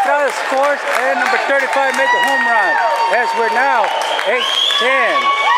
Estrada scores, and number 35 made the home run. As we're now 8-10.